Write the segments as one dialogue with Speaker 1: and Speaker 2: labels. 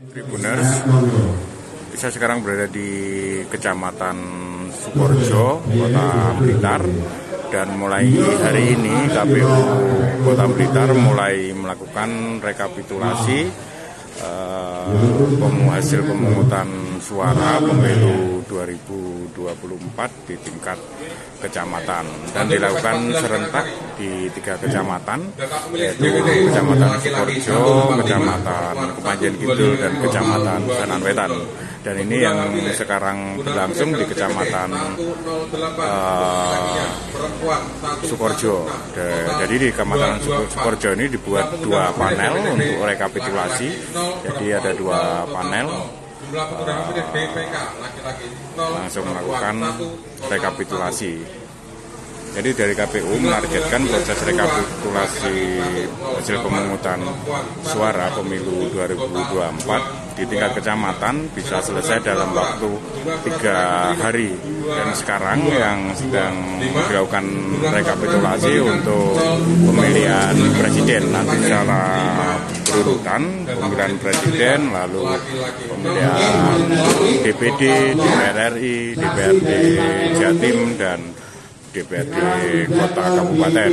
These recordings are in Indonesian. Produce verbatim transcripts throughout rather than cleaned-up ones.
Speaker 1: Tribuners, saya sekarang berada di Kecamatan Sukorejo, Kota Blitar, dan mulai hari ini K P U Kota Blitar mulai melakukan rekapitulasi uh, hasil pemungutan suara pemilu dua ribu dua puluh empat di tingkat kecamatan, dan dilakukan serentak di tiga kecamatan, yaitu Kecamatan Sukorejo, Kecamatan Kepanjen Kidul, dan Kecamatan Sanan Wetan. Dan ini yang sekarang berlangsung di Kecamatan uh, Sukorejo. Jadi di Kecamatan Sukorejo ini dibuat dua panel untuk rekapitulasi. Jadi ada dua panel. Uh, langsung melakukan rekapitulasi. Jadi dari K P U menargetkan proses rekapitulasi hasil pemungutan suara pemilu dua ribu dua puluh empat di tingkat kecamatan bisa selesai dalam waktu tiga hari. Dan sekarang yang sedang dilakukan rekapitulasi untuk pemilihan presiden, nanti secara berurutan pemilihan presiden, lalu pemilihan D P D, D P R R I, D P R D Jatim, dan D P R D Kota Kabupaten.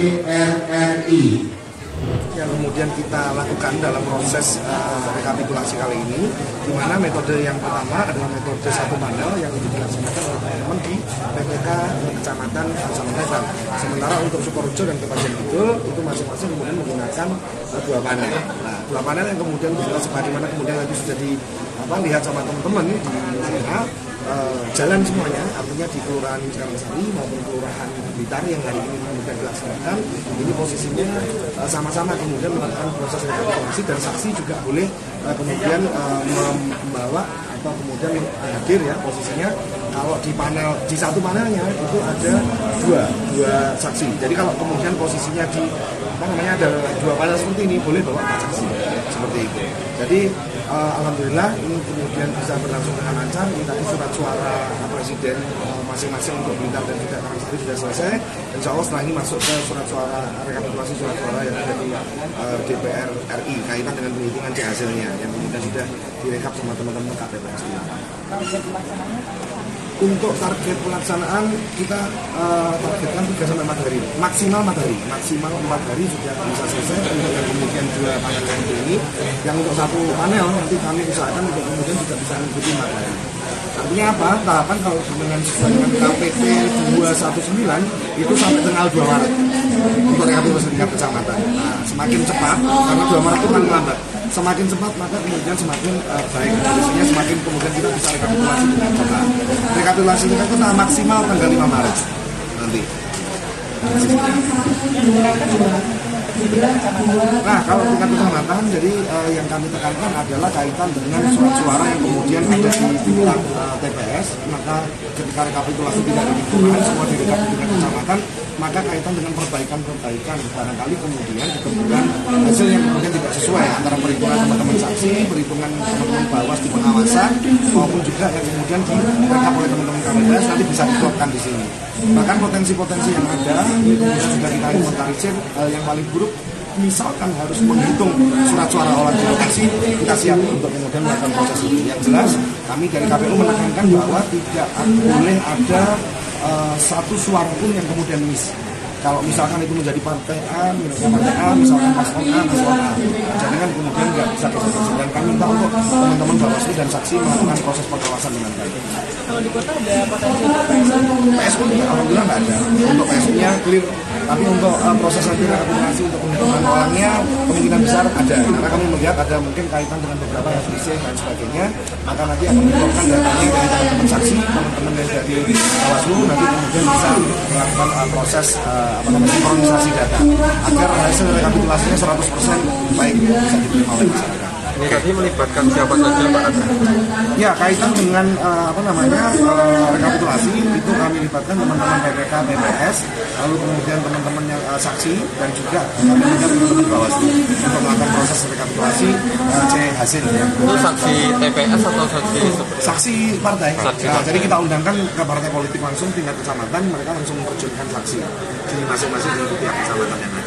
Speaker 2: Yang kemudian kita lakukan dalam proses uh, rekapitulasi kali ini, di mana metode yang pertama adalah metode satu panel yang itu dilaksanakan oleh teman-teman di P P K Kecamatan Sanan Wetan. Sementara untuk Sukorejo dan Kepanjen Kidul itu masing-masing kemudian menggunakan uh, dua panel. Nah, dua panel yang kemudian bisa sebagaimana kemudian nanti sudah di apa lihat sama teman-teman di sana. Uh, jalan semuanya, artinya di Kelurahan Sari maupun Kelurahan Blitar yang hari ini kemudian dilaksanakan, ini posisinya uh, sama-sama kemudian melakukan proses rekapitulasi, dan saksi juga boleh uh, kemudian uh, membawa atau kemudian hadir ya posisinya. Kalau di panel di satu panelnya itu ada dua dua saksi. Jadi kalau kemudian posisinya di apa namanya ada dua panel seperti ini, boleh bawa empat saksi seperti itu. Jadi uh, alhamdulillah ini kemudian bisa berlangsung dengan lancar. Ini tadi surat suara presiden uh, masing-masing untuk Blitar dan juga Karangsari sudah selesai. Insya Allah setelah ini masuk ke surat suara rekapitulasi surat suara yang ada di uh, D P R R I kaitan dengan penghitungan C hasilnya yang kemudian sudah direkap sama teman-teman K P P S. Untuk target pelaksanaan kita uh, targetkan tiga sampai empat hari, maksimal empat hari, maksimal empat hari sudah bisa selesai. Untuk yang kemudian dua panel yang ini, yang untuk satu panel nanti kami usahakan untuk kemudian juga bisa mengikuti empat hari. Artinya apa? Tahapan kalau dengan sesuai dengan K P P dua satu sembilan itu sampai tanggal dua Maret untuk rekapitulasi tingkat kecamatan. Nah, semakin cepat karena dua Maret itu kan lambat. Semakin cepat maka kemudian semakin uh, baik kondisinya, semakin kemudian kita bisa rekapitulasi dengan kota. Rekapitulasi tingkat kota maksimal tanggal lima Maret nanti. Nah, kalau tingkat kecamatan, jadi uh, yang kami tekankan adalah kaitan dengan surat suara yang kemudian ada di tingkat uh, T P S, maka ketika rekapitulasi tidak dihitung semua di tingkat kecamatan, maka kaitan dengan perbaikan-perbaikan barangkali kemudian ditemukan hasil yang kemudian tidak sesuai antara perhitungan teman-teman saksi, perhitungan teman-teman Bawas di pengawasan, maupun juga yang kemudian direkap oleh teman-teman K P P S nanti bisa dikeluarkan di sini. Bahkan potensi-potensi yang ada ini kemudian sudah kita inventarisir. uh, yang paling buruk misalkan harus menghitung surat suara orang di lokasi, kita siap untuk kemudian melakukan proses itu. Yang jelas kami dari K P U menekankan bahwa tidak boleh ada uh, satu suara pun yang kemudian miss. Kalau misalkan itu menjadi partai A, minusnya partai A, misalkan paslon A, paslon A, jadi kan kemudian nggak bisa proses. Dan kami minta untuk teman-teman Bawaslu dan saksi melakukan proses pengawasan dengan baik.
Speaker 3: Kalau di kota ada potensi untuk P S U?
Speaker 2: P S U alhamdulillah nggak ada. Untuk P S U-nya clear. Tapi untuk uh, proses nanti rekapitulasi untuk penghitungan orangnya kemungkinan besar ada. Karena kami melihat ada mungkin kaitan dengan beberapa yang selisih dan sebagainya. Maka nanti akan dikeluarkan datanya dari teman-teman saksi, teman-teman yang dari Bawaslu, nanti kemudian bisa melakukan uh, proses uh, apa namanya sinkronisasi data agar hasil rekapitulasinya seratus persen baik bisa diterima oleh masyarakat.
Speaker 4: Ini tadi melibatkan siapa saja Pak Ada?
Speaker 2: Ya, kaitan dengan uh, apa namanya uh, rekapitulasi itu kami libatkan teman-teman P P K, P P S, lalu kemudian teman-teman yang uh, saksi dan juga kami libatkan teman-teman Bawaslu untuk melakukan proses rekapitulasi uh, C hasil. Ya.
Speaker 4: Itu saksi T P S atau saksi seperti?
Speaker 2: Saksi partai.
Speaker 4: Saksi
Speaker 2: Nah,
Speaker 4: partai.
Speaker 2: jadi kita undangkan ke partai politik langsung tingkat kecamatan, mereka langsung menerjunkan saksi di masing-masing di tiap kecamatan yang ada.